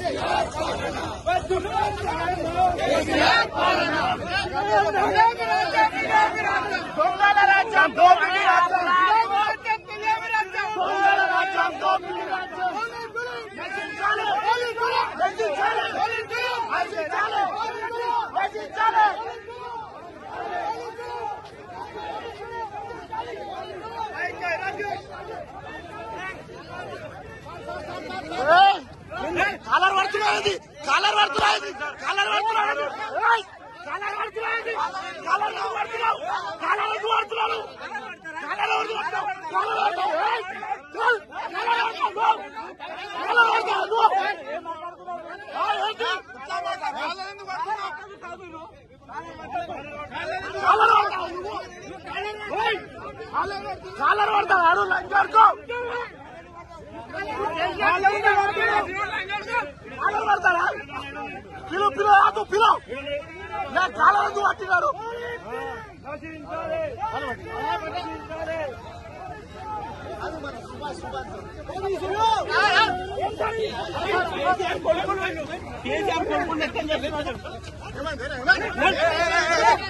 caller పడుతున్నది caller పడుతున్నది caller పడుతున్నది కాలర్ పడుతున్నది కాలర్ పడుతున్నావు కాలర్ పడుతున్నావు కాలర్ పడతాడు లంచ్ పడతాడా పిలు పిలు ఆకు పిలు నేను కాలందు పట్టినాడు కేసీఆర్